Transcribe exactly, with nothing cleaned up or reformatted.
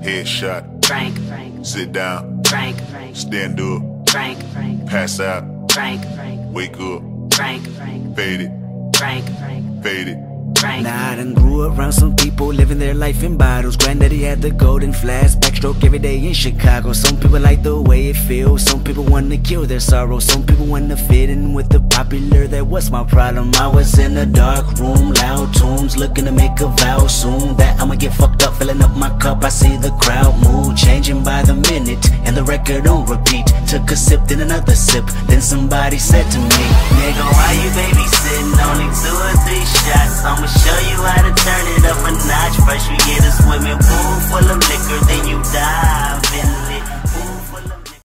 Headshot. Frank, Frank. Sit down. Frank, Frank. Stand up. Frank, Frank. Pass out. Frank, Frank. Wake up. Frank, Frank. Fade it. Frank, Frank. Fade it. Frank. Now I done grew around some people living their life in bottles. Granddaddy had the golden flask, backstroke every day in Chicago. Some people like the way it feels, some people wanna kill their sorrow. Some people wanna fit in with the popular, that was my problem. I was in a dark room, loud tunes, looking to make a vow soon that I'ma get fucked up, filling up my cup. I see the crowd mood changing by the minute, and the record on repeat. Took a sip, then another sip, then somebody said to me, nigga, why you babysitting? Only two or three shots, I'ma show you how to turn it up a notch. First you get a swimming pool full of liquor, then you